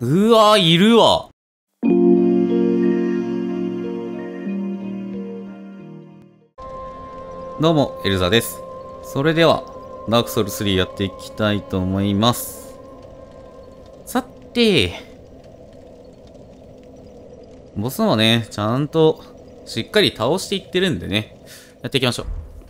うわ、いるわ。どうも、エルザです。それでは、ダークソウル3やっていきたいと思います。さて、ボスもね、ちゃんと、しっかり倒していってるんでね、やっていきましょう。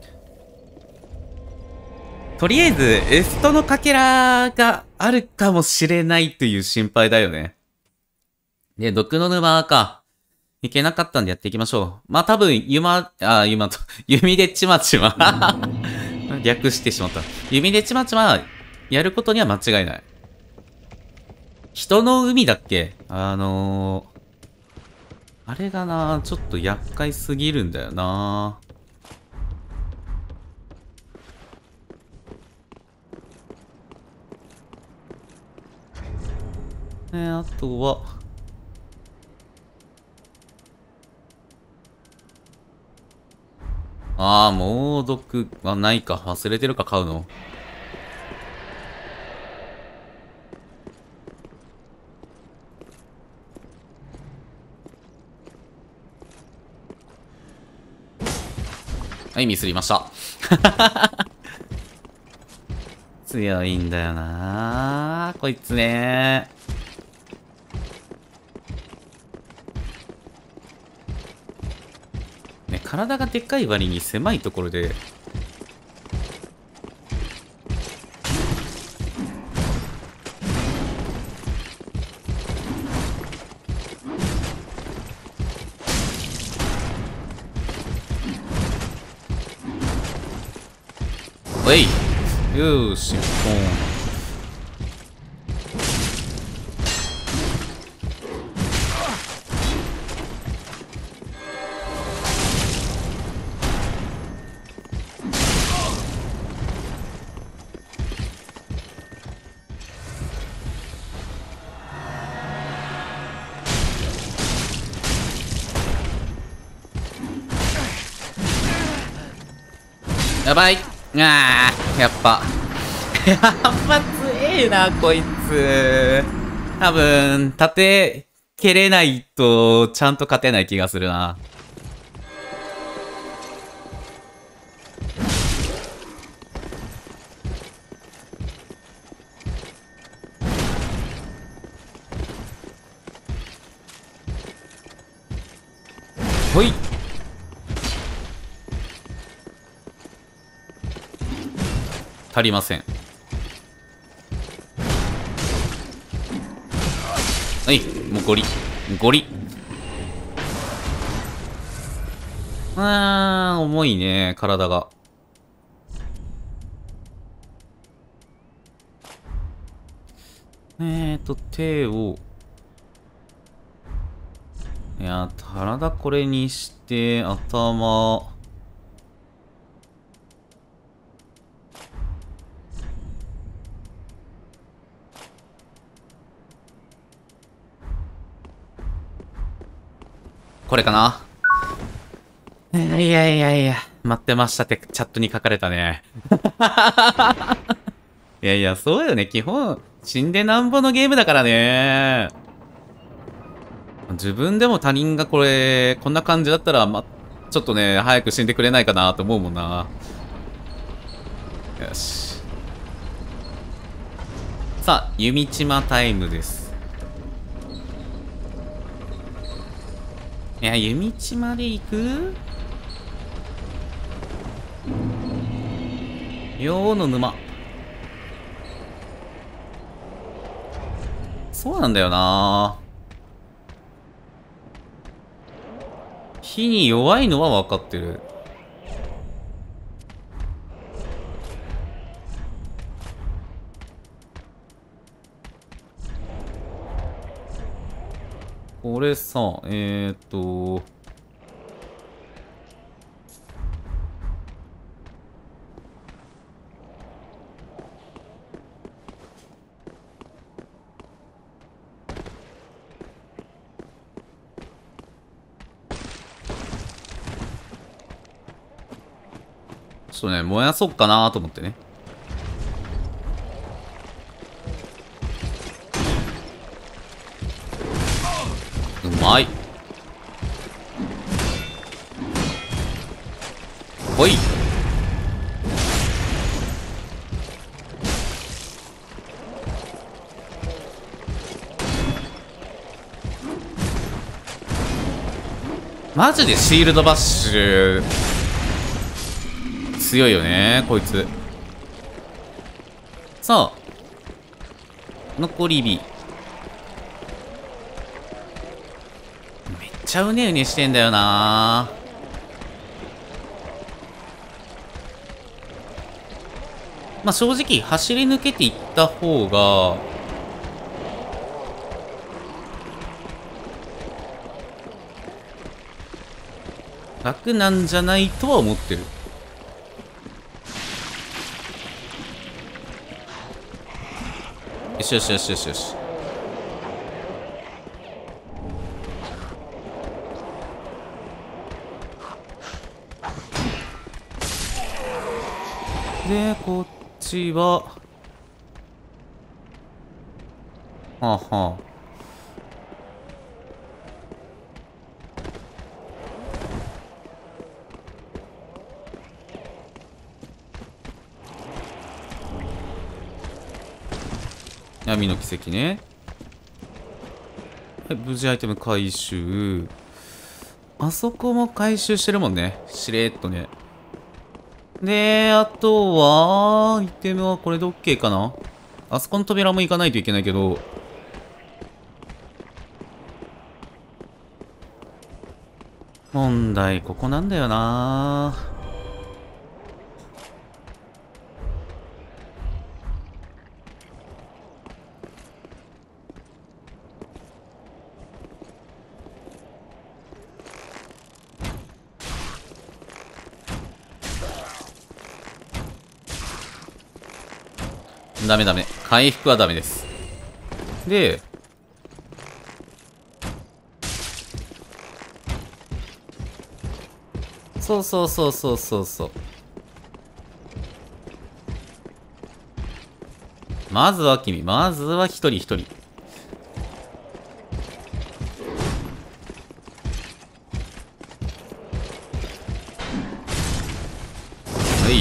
とりあえず、エストのかけらがあるかもしれないという心配だよね。で、毒の沼か。いけなかったんでやっていきましょう。まあ、多分、弓でちまちま。略してしまった。弓でちまちま、やることには間違いない。人の海だっけあれがな、ちょっと厄介すぎるんだよな。あとは、猛毒はないか。忘れてるか、買うの。はい、ミスりました。強いんだよなこいつね。ね、体がでっかい割に狭いところで、おいよーし、ポン。やばい。やっぱ。やっぱ強えな、こいつ。多分、盾蹴れないと、ちゃんと勝てない気がするな。ほい。足りません。はい、もうゴリ。ゴリ。重いね、体が。手を。いや、体これにして、頭。これかな。いやいやいや、待ってましたってチャットに書かれたね。いやいや、そうよね。基本、死んでなんぼのゲームだからね。自分でも他人がこれ、こんな感じだったら、ちょっとね、早く死んでくれないかなと思うもんな。よし。さあ、弓ちまタイムです。いや、弓ちまで行くよーの沼。そうなんだよな。火に弱いのは分かってる。これさ、ちょっとね、燃やそうかなと思ってね。 はーい。ほい。マジでシールドバッシュ強いよねこいつ。さあ残り火。めっちゃうねうねしてんだよな。まあ正直走り抜けていった方が楽なんじゃないとは思ってる。よしよしよしよしよし。でこっちははあはあ。闇の奇跡ね。はい、無事アイテム回収。あそこも回収してるもんね。しれーっとね。で、あとは、アイテムはこれで OK かな。あそこの扉も行かないといけないけど。問題、ここなんだよな。ダメダメ。回復はダメです。で、そうそうそうそうそうそう。まずは君、まずは一人一人。はい。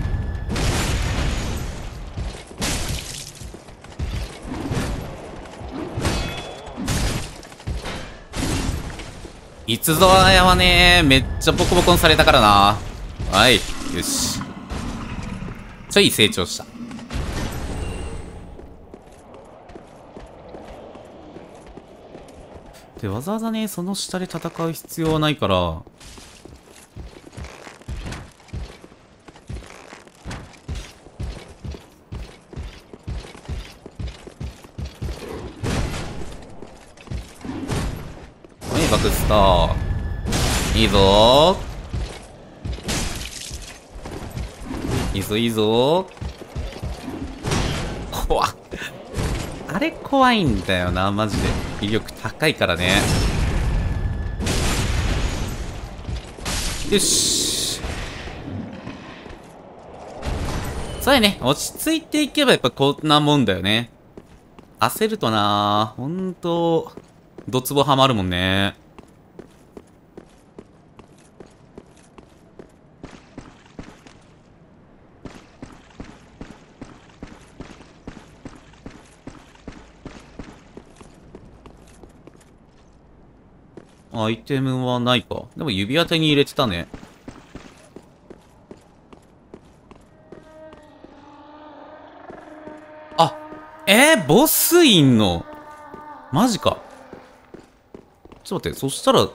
いつぞやはね、めっちゃボコボコにされたからな。はい。よし。ちょい成長した。で、わざわざね、その下で戦う必要はないから、バクスターいいぞー、いいぞいいぞー。怖っ。あれ怖いんだよなマジで。威力高いからね。よし、そうやね。落ち着いていけばやっぱこんなもんだよね。焦るとなー、ほんとドツボハマるもんね。アイテムはないか。でも指当てに入れてたね。あ、ボスいんのマジか。ちょっと待って、そしたら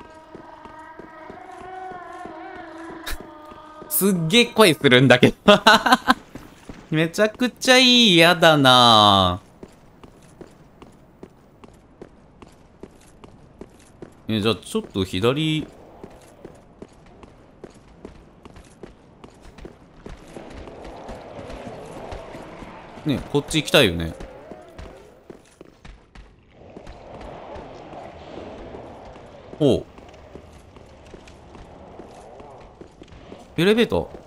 すっげえ声するんだけどめちゃくちゃいい。やだなぁ。じゃあちょっと左。ね、こっち行きたいよね。おう。エレベーター。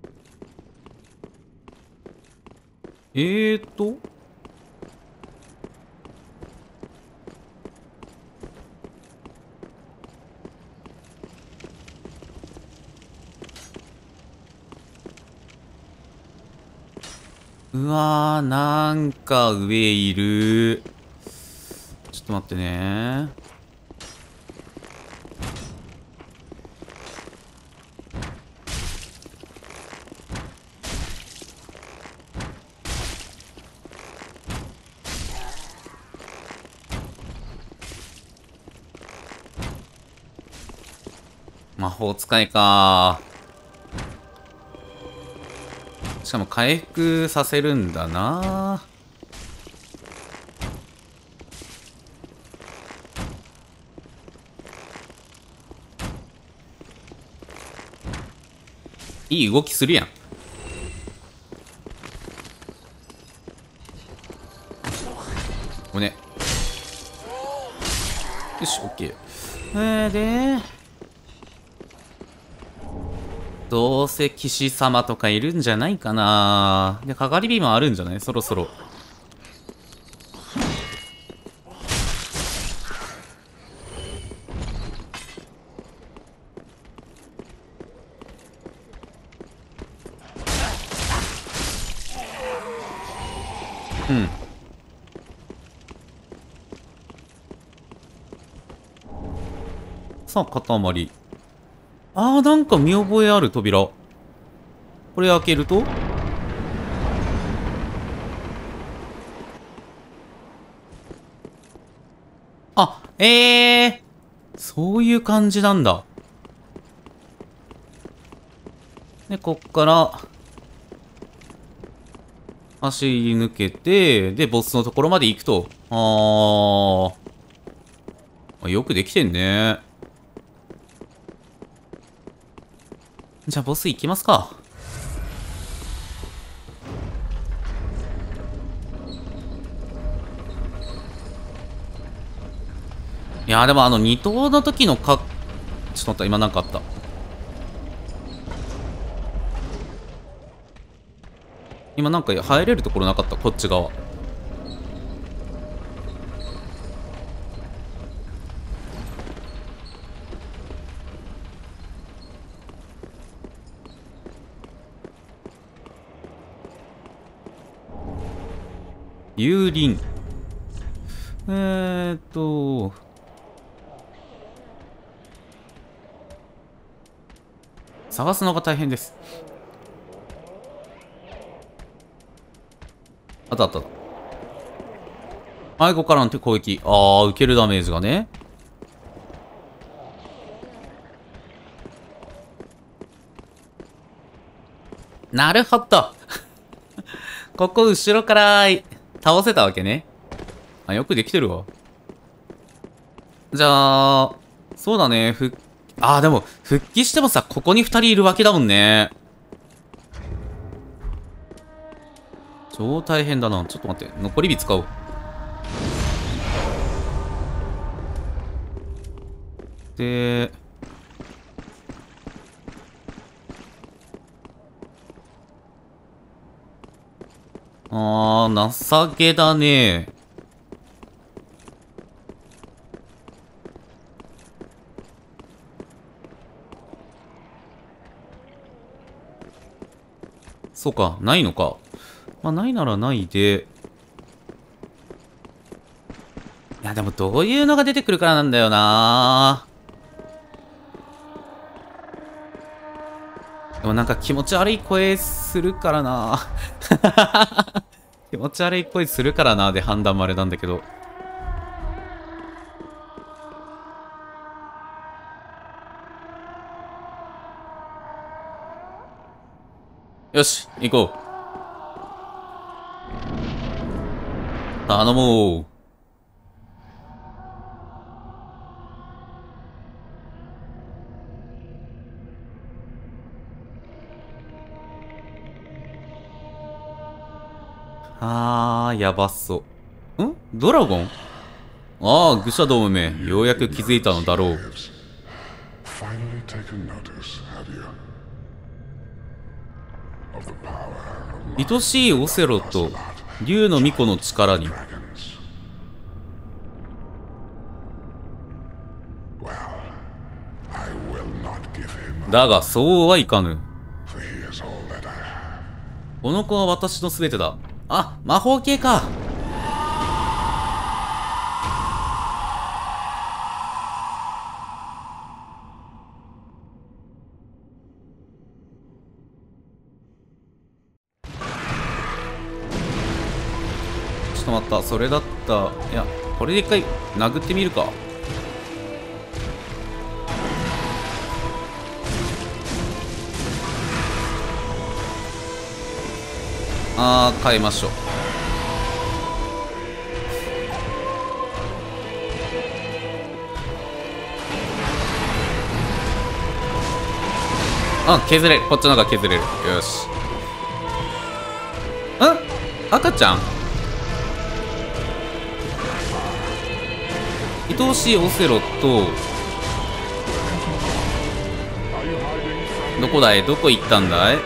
ーと。うわー、なんか上いる。ちょっと待ってね。魔法使いか。しかも回復させるんだな。いい動きするやん。ごめんね。よし、オッケー。で、どうせ騎士様とかいるんじゃないかな。で、かがり火もあるんじゃないそろそろ。うん。さあ、塊。なんか見覚えある扉。これ開けるとそういう感じなんだ。で、こっから、走り抜けて、で、ボスのところまで行くと。よくできてんね。じゃあ、ボス行きますか。いやーでも二頭の時のちょっと待った、今なんかあった。今なんか入れるところなかった、こっち側。幽林。探すのが大変です。あったあった。背後からの手攻撃。受けるダメージがね。なるほど。ここ後ろから倒せたわけね。よくできてるわ。じゃあ、そうだね。でも、復帰してもさ、ここに2人いるわけだもんね。超大変だな。ちょっと待って。残り火使おう。で、情けだね。そうか、ないのか。ないならないで。いや、でもどういうのが出てくるからなんだよな。でもなんか気持ち悪い声するからな。気持ち悪い声するからなで判断もあれなんだけど。よし、行こう。頼もう。やばそう。ドラゴン。愚者どもめ、ようやく気づいたのだろう。 愛しいオセロと竜の巫女の力に。だがそうはいかぬ。この子は私の全てだ。あ、魔法系か。ちょっと待った、それだった。いや、これで一回殴ってみるか。変えましょう。削れる。こっちの方が削れる。よし。赤ちゃん、愛しいオセロット、どこだい、どこ行ったんだい。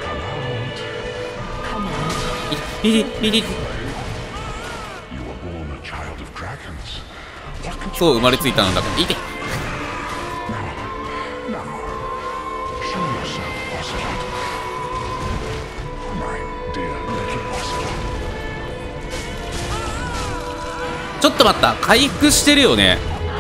そう生まれついたのだから。いて。ちょっと待った、回復してるよね。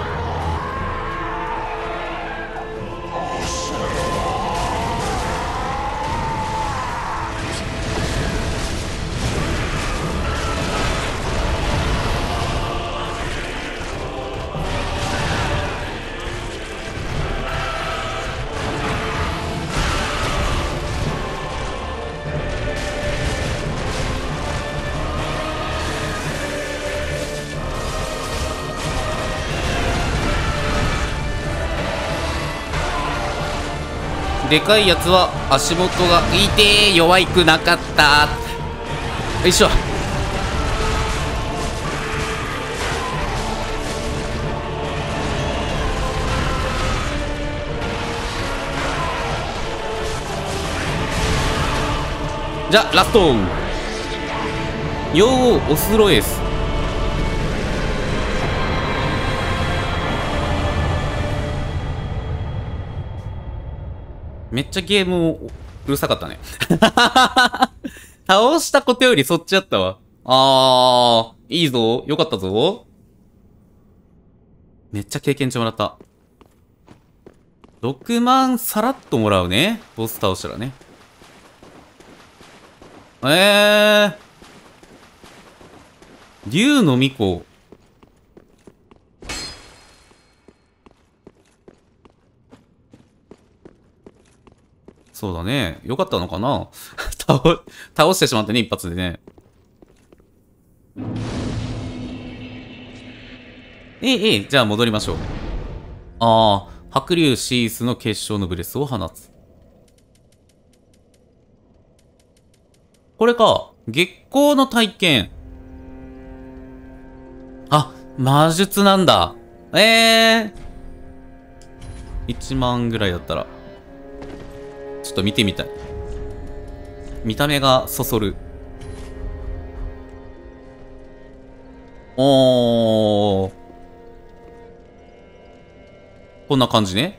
でかいやつは足元がいてー、弱くなかった。よいしょ。じゃあラストよー、オスロエス。めっちゃゲームうるさかったね。倒したことよりそっちやったわ。いいぞ。よかったぞ。めっちゃ経験値もらった。6万さらっともらうね。ボス倒したらね。竜の巫女。そうだね。よかったのかな。倒してしまってね、一発でね。じゃあ戻りましょう。白竜シースの結晶のブレスを放つ。これか。月光の体験。魔術なんだ。1万ぐらいだったら。ちょっと見てみたい。見た目がそそる。こんな感じね。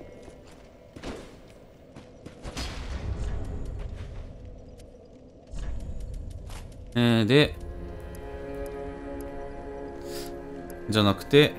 で、じゃなくて、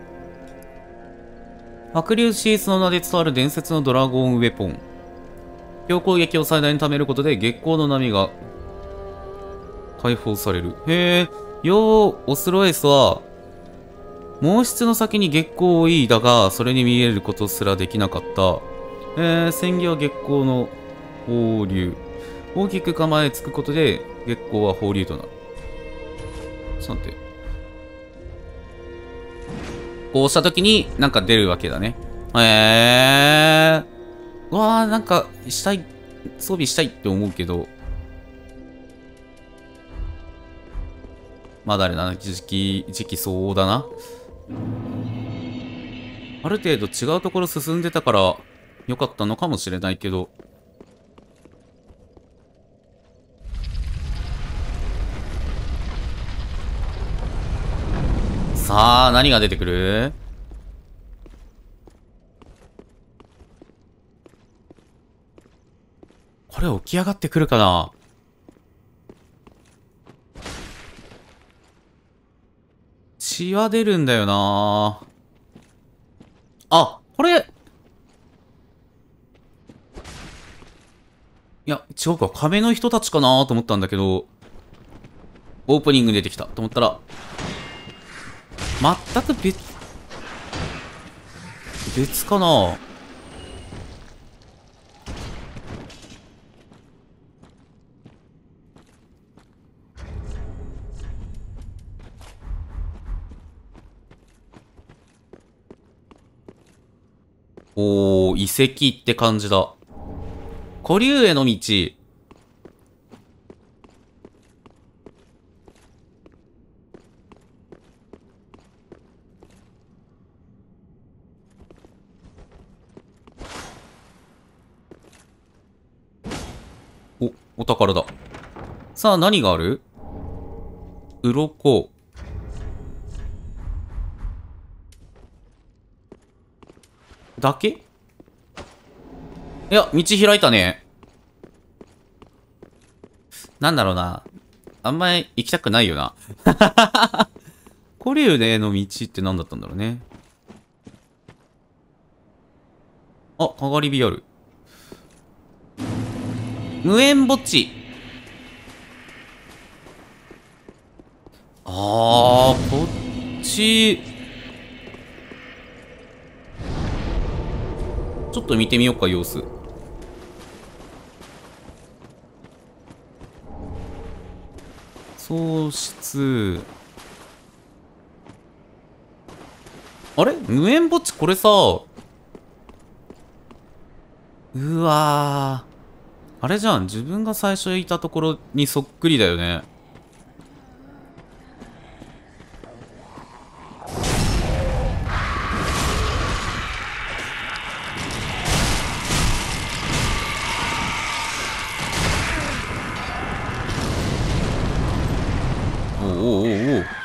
白竜シースの名で伝わる伝説のドラゴンウェポン。強攻撃を最大に貯めることで月光の波が解放される。オスロエスは、毛質の先に月光をいいだが、それに見えることすらできなかった。戦技は月光の放流。大きく構えつくことで月光は放流となる。ちょっと待って。こうした時になんか出るわけだね。うわー、なんかしたい、装備したいって思うけど、まだあれだな、時期相応だな。ある程度違うところ進んでたから良かったのかもしれないけど、 さあ、何が出てくる？これ起き上がってくるかな？血は出るんだよな。あ、これ。いや、違うか。壁の人たちかなと思ったんだけど、オープニングに出てきたと思ったら、全く別かな。おー、遺跡って感じだ。古竜への道。お宝だ。さあ、何がある？鱗。だけ？いや、道開いたね。なんだろうな。あんまり行きたくないよな。古竜への道って何だったんだろうね。あ、かがり火ある。無縁墓地。こっち。ちょっと見てみようか、様子。喪失。あれ無縁墓地これさ、うわー。あれじゃん。自分が最初いたところにそっくりだよね。おおおおおお。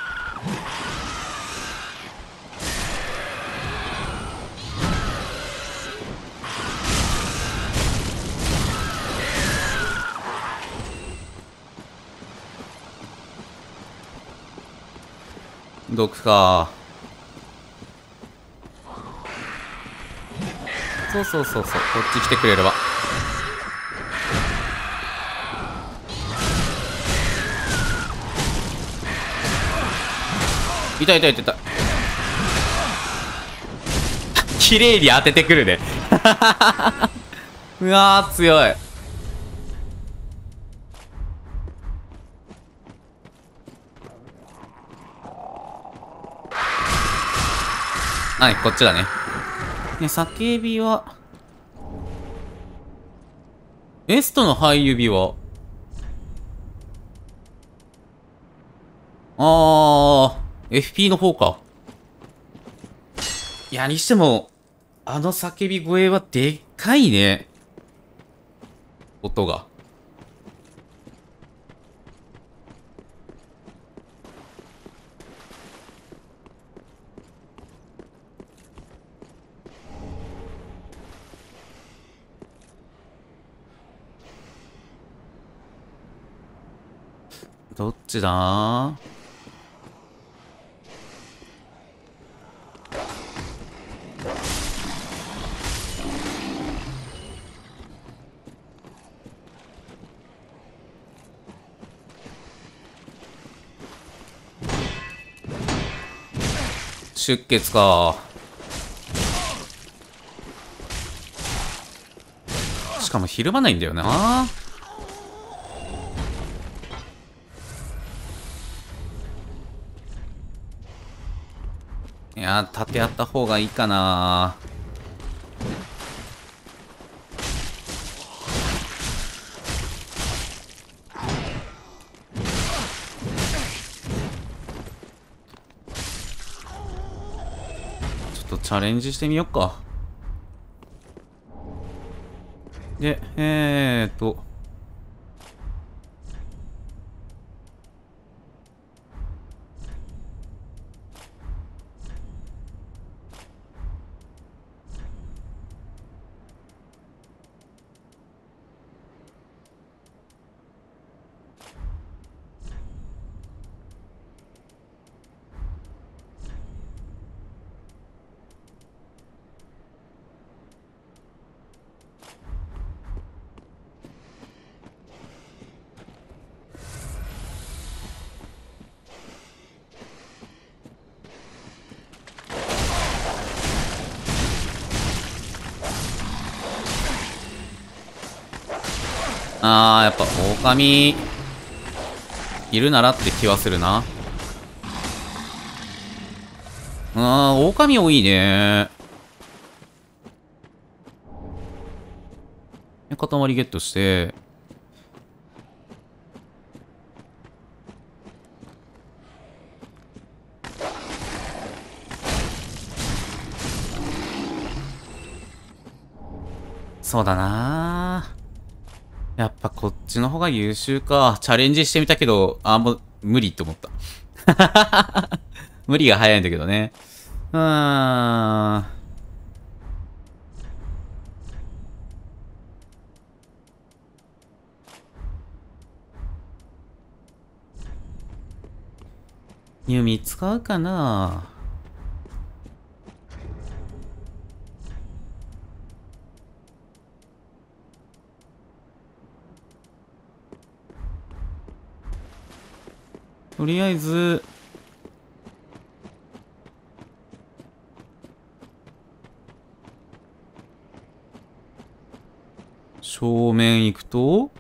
毒か。そうそうそうそう。こっち来てくれれば。いたいたいたいた。綺麗に当ててくるね。うわー、強い。はい、こっちだね。ね、叫びは、エストの灰指は、FP の方か。いや、にしても、あの叫び声はでっかいね。音が。どっちだ？出血か。しかもひるまないんだよな。いやー、立て合った方がいいかな。ちょっとチャレンジしてみよっか。で、 あー、やっぱ狼いるならって気はするな。狼多いね。塊ゲットして、そうだな。やっぱこっちの方が優秀か。チャレンジしてみたけど、もう無理って思った。無理が早いんだけどね。うーん。弓使うかな。とりあえず、正面行くと、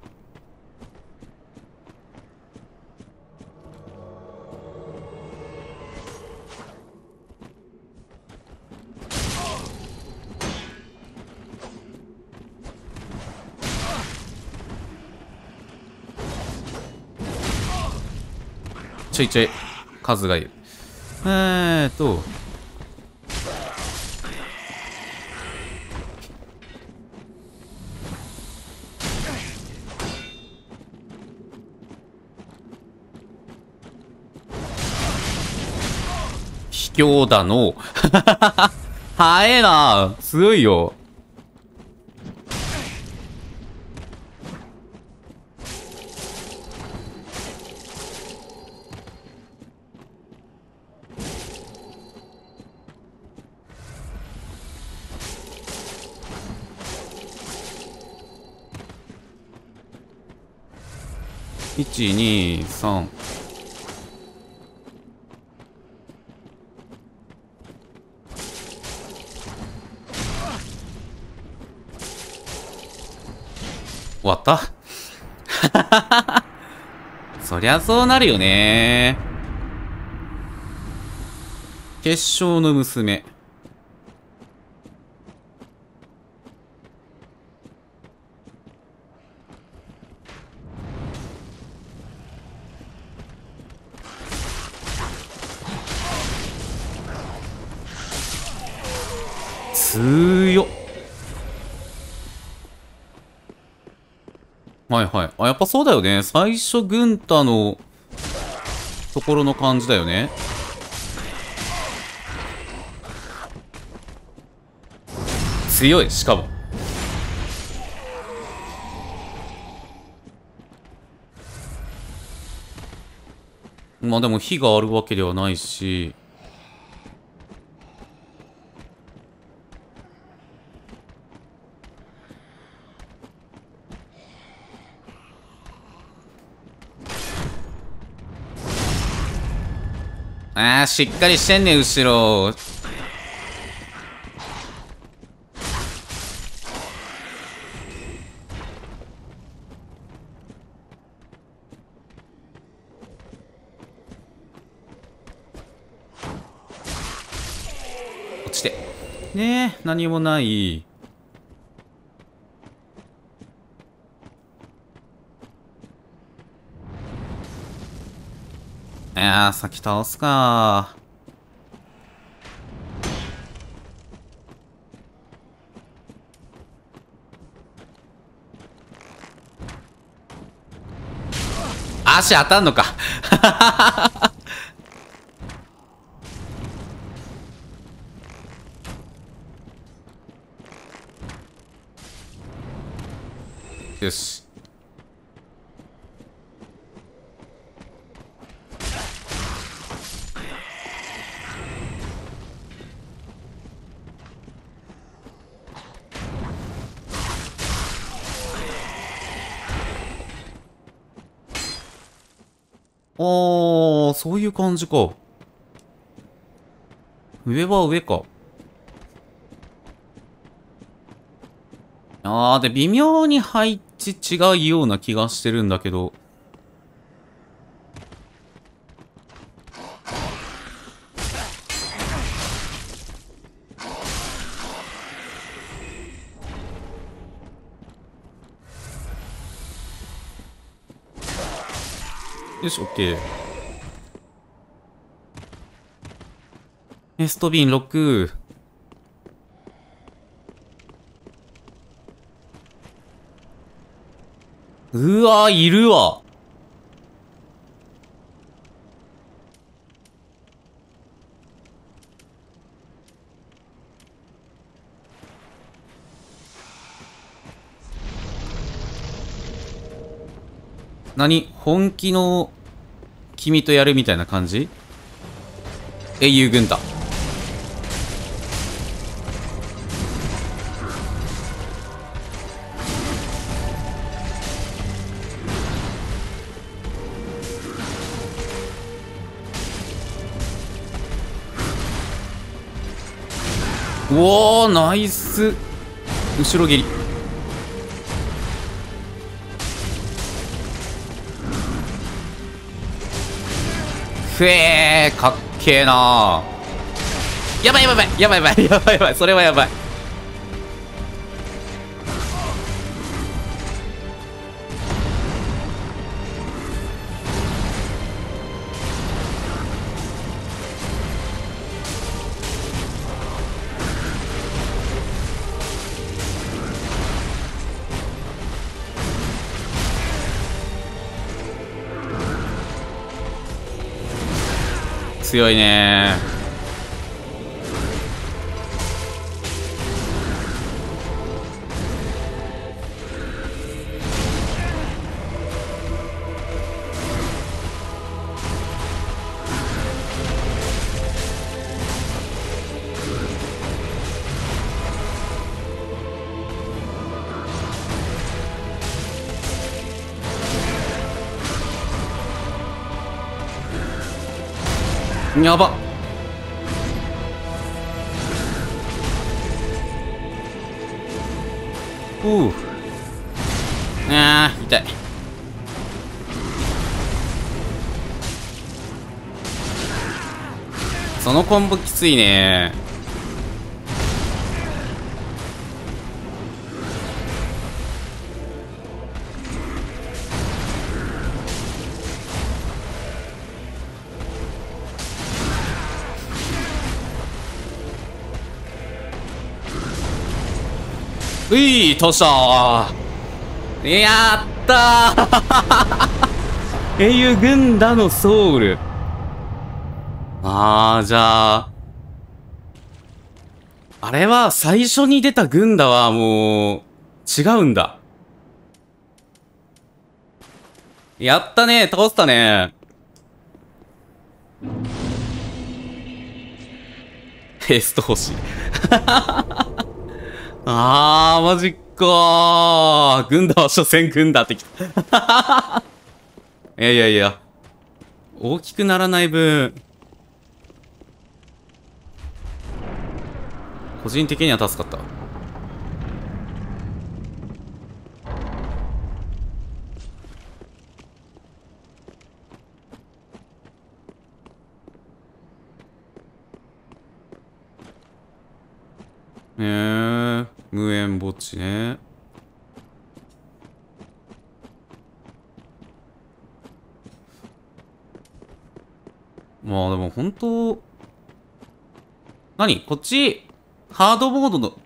ちょいちょい数がいる。卑怯だの。早えな。強いよ。1、2、3。終わった。そりゃそうなるよね。結晶の娘。強っ。はいはい。やっぱそうだよね。最初、軍太のところの感じだよね。強い、しかも。まあでも火があるわけではないし。しっかりしてんね、後ろ。落ちて。ねえ、何もない。先倒すか。足当たんのか。よし。そういう感じか。上は上か。で、微妙に配置違うような気がしてるんだけど。よし、オッケー。ストビン6。うわ、いるわ。何？本気の君とやるみたいな感じ？英雄軍団。うおー、ナイス。後ろ蹴り。ふえー、かっけーなー。やばいやばいやばいやばいやばいやばい、それはやばい。強いねー。やばっ。おう。あー、痛い。そのコンボきついね。うい、倒したー。やったー英雄軍団のソウル。じゃあ、あれは最初に出た軍団はもう、違うんだ。やったね、倒したね。ヘスト欲しい。マジかー。軍団は所詮軍団ってきた。いやいやいや。大きくならない分、個人的には助かった。無縁墓地ね。まあでも本当、何こっち、ハードモードの、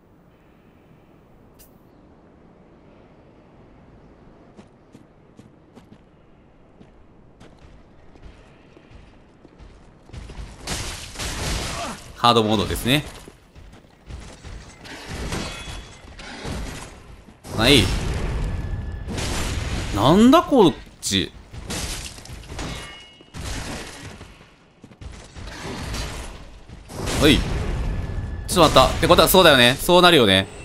ハードモードですね。はい。なんだこっち。はい。ちょっと待った。ってことはそうだよね。そうなるよね。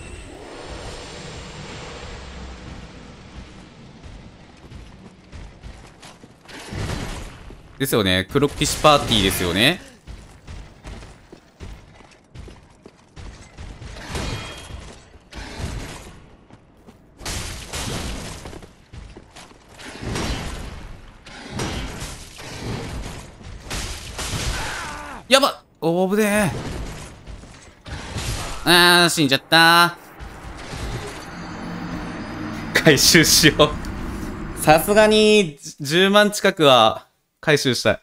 ですよね。黒騎士パーティーですよね。 やばっ、おぶねー。あー、死んじゃったー。回収しよう。さすがに10万近くは回収したい。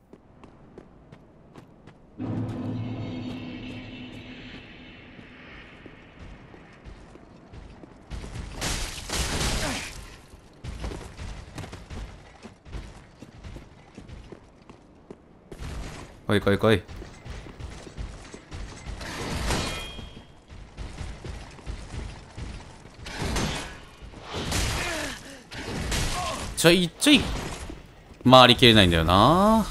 来い来い来い。ちょいちょい回りきれないんだよな。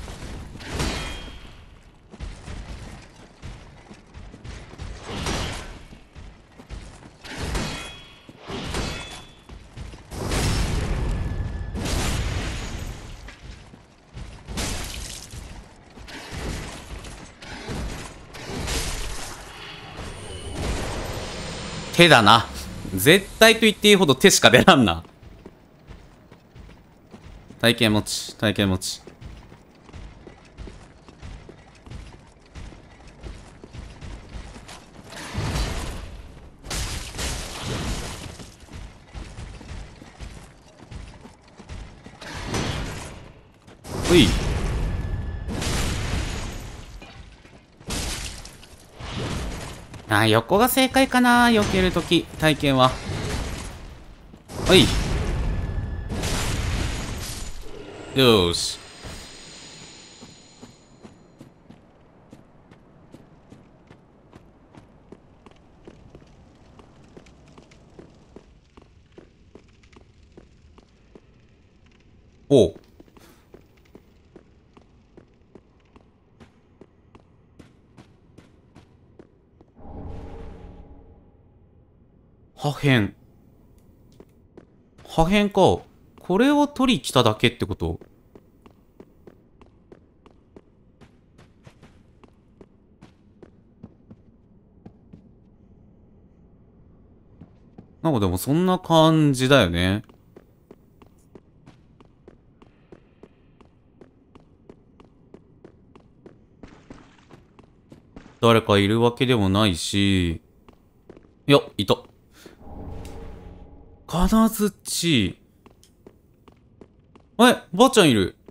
手だな。絶対と言っていいほど手しか出らんな。体験持ち、体験持ち。うい。あ、横が正解かな、避けるとき、体験は。はい。よーし。おう。破片。破片か。これを取り来ただけってこと？なんかでもそんな感じだよね。誰かいるわけでもないし。いや、いた。金槌。ばあちゃんいる。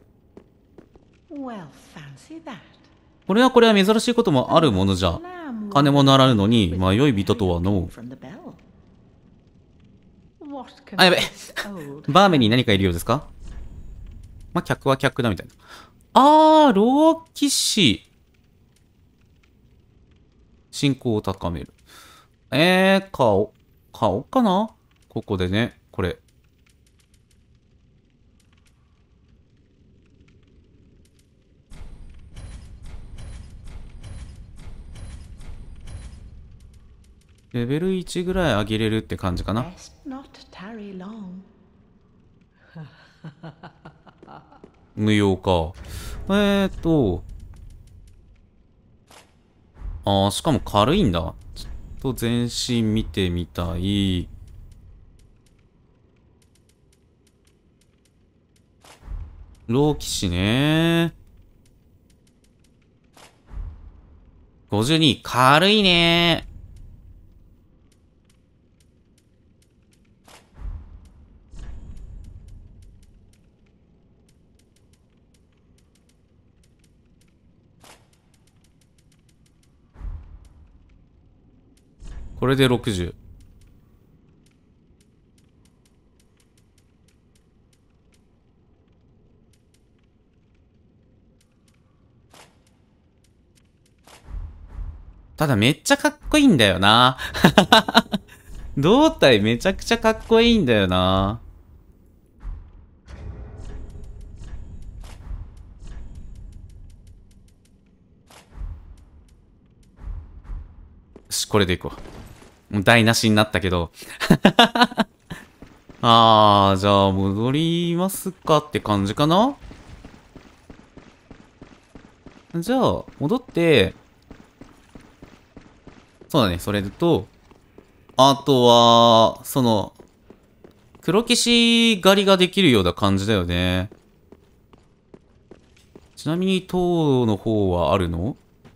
これは珍しいこともあるものじゃ。金もならぬのに迷い人とはの。あ、やべ。バーメンに何かいるようですか？まあ、客は客だみたいな。老騎士。信仰を高める。買おうかな？ここでね、これ。レベル1ぐらい上げれるって感じかな。無用か。しかも軽いんだ。ちょっと全身見てみたい。老騎士ね。52、軽いね。これで60。ただめっちゃかっこいいんだよな。胴体めちゃくちゃかっこいいんだよな。よし、これでいこう。もう台無しになったけど。じゃあ戻りますかって感じかな？じゃあ、戻って、そうだね、それと、あとは、黒騎士狩りができるような感じだよね。 ちなみに、塔の方はあるの？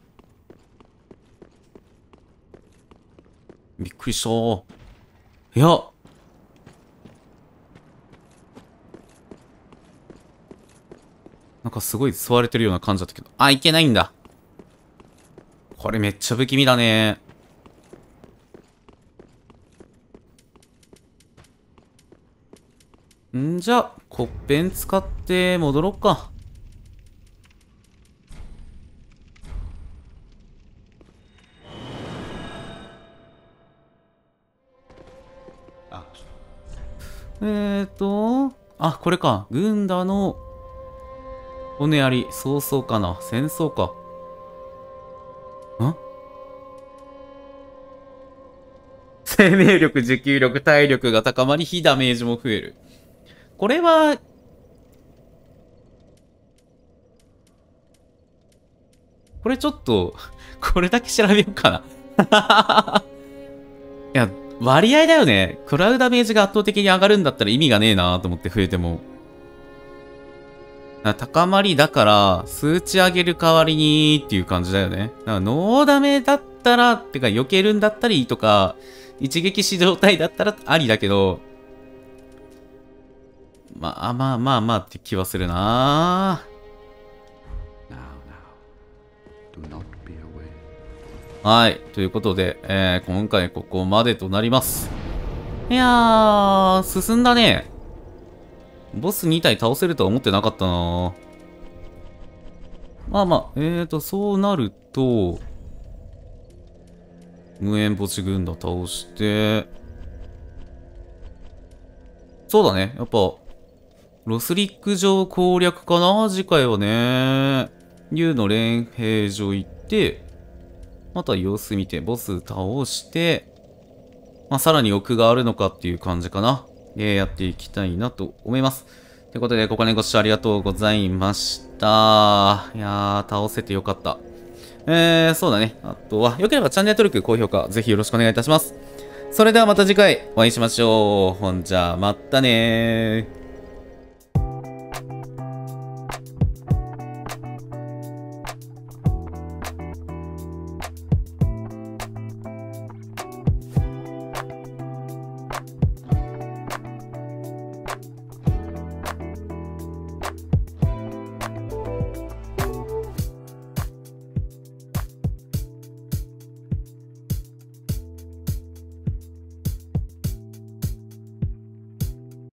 びっくりした。いや。なんかすごい吸われてるような感じだったけど。あ、いけないんだ。これめっちゃ不気味だね。んじゃ、コッペン使って戻ろっか。あ、これか。軍団の骨あり、早々かな。戦争か。ん生命力、持久力、体力が高まり、非ダメージも増える。これは、これちょっと、これだけ調べようかな。いや、割合だよね。食らうダメージが圧倒的に上がるんだったら意味がねえなと思って増えても。高まりだから、数値上げる代わりにっていう感じだよね。だからノーダメだったら、てか避けるんだったらいいとか、一撃死状態だったらありだけど、まあまあまあまあって気はするな。はい。ということで、今回ここまでとなります。いやー、進んだね。ボス2体倒せるとは思ってなかったな。まあまあ、そうなると、無縁墓地軍団倒して、そうだね。やっぱ、ロスリック城攻略かな次回はね。竜の連兵所行って、また様子見て、ボス倒して、まあ、さらに奥があるのかっていう感じかな。で、やっていきたいなと思います。ということで、ここまでご視聴ありがとうございました。いやー、倒せてよかった。そうだね。あとは、よければチャンネル登録、高評価、ぜひよろしくお願いいたします。それではまた次回お会いしましょう。ほんじゃ、またねー。